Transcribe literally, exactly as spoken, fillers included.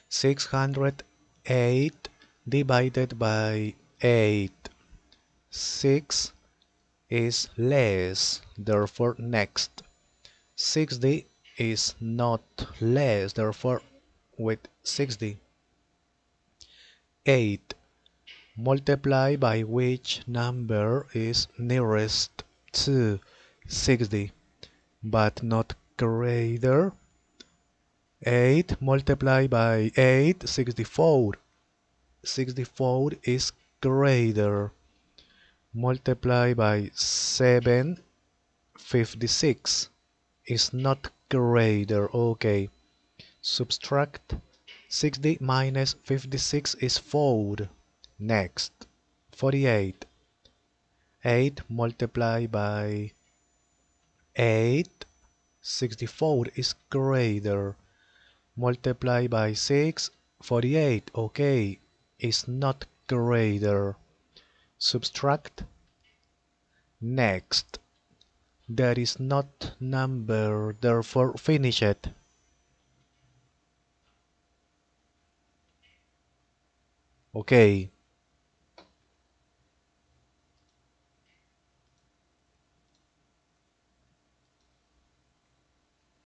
six hundred eight divided by eight. six is less, therefore next. sixty is not less, therefore with sixty. eight. Multiply by which number is nearest to sixty, but not greater. eight multiplied by eight, sixty-four. sixty-four is greater. Multiply by seven, fifty-six is not greater. Okay. Subtract sixty minus fifty-six is four. Next. forty-eight. eight multiplied by eight, sixty-four is greater. Multiply by six, forty-eight. Okay, is not greater. Subtract. Next. There is not number, therefore finish it. Okay.